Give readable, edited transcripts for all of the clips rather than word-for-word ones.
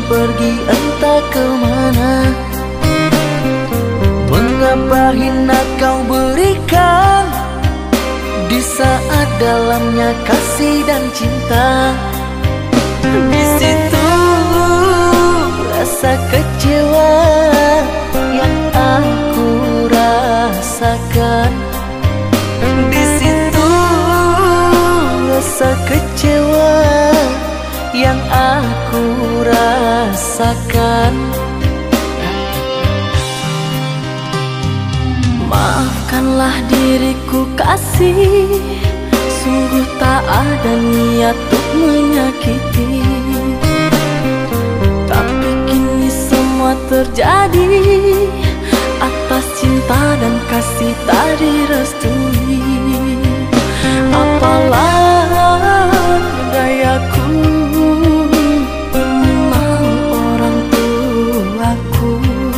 pergi entah kemana. Mengapa hina kau berikan di saat dalamnya kasih dan cinta. Di situ rasa kecewa yang aku rasakan. Di situ rasa kecewa yang aku rasakan. Maafkanlah diriku kasih, sungguh tak ada niat untuk menyakiti. Tapi kini semua terjadi atas cinta dan kasih tak direstui. Apalah dayaku, ini mau orang tuaku.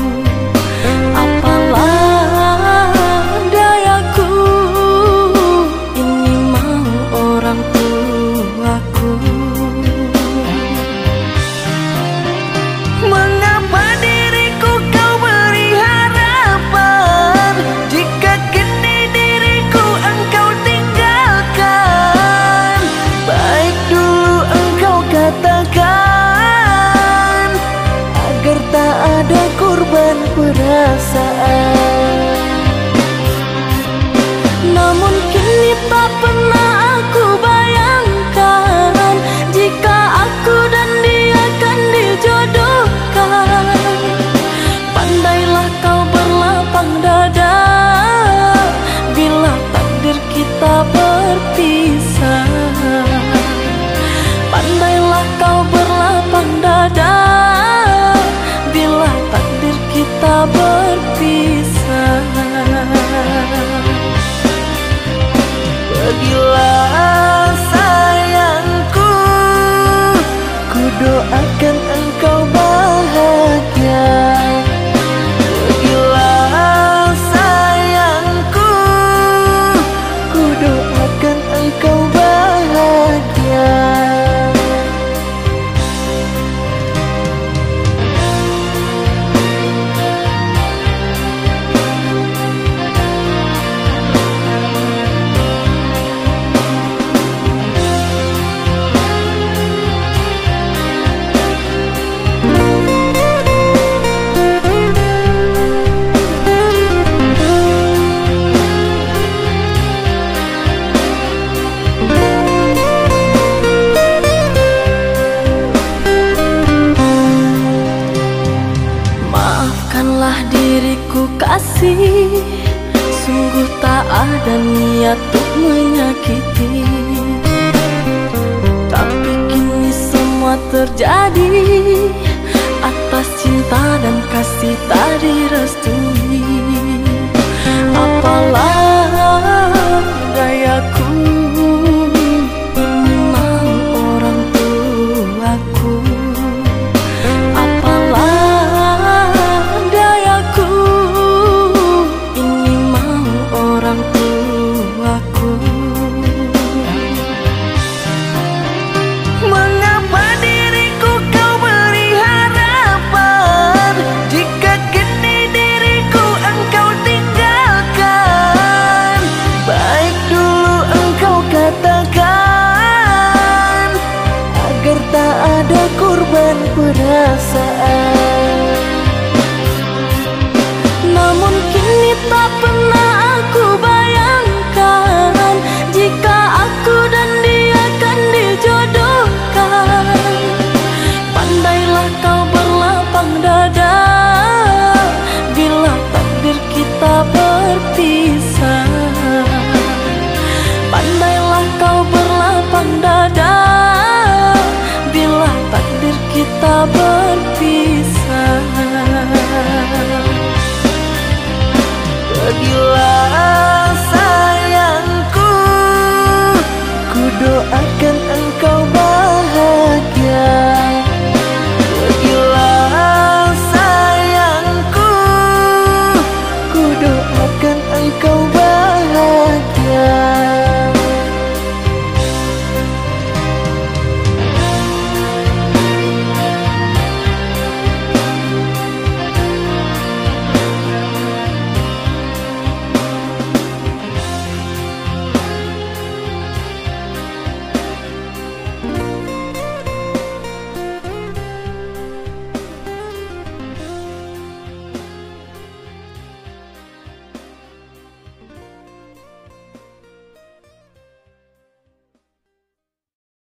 Apalah dayaku, ini mau orang tuaku. Mengapa diriku kau beri harapan, jika kini diriku engkau tinggalkan? Baik dulu engkau katakan, agar tak ada korban perasaan. Namun kini tak pernah aku bayangkan, jika aku dan dia akan dijodohkan. Pandailah kau berlapang dada bila takdir kita berpisah. Pandailah kau berlapang dada bila takdir kita berpisah. Pergilah sayangku, ku doakan engkau bahagia. Pergilah sayangku, ku doakan engkau bahagia. Maafkanlah diriku kasih, sungguh tak ada niat untuk menyakiti. Tapi kini semua terjadi atas cinta dan kasih tak direstui. Apalah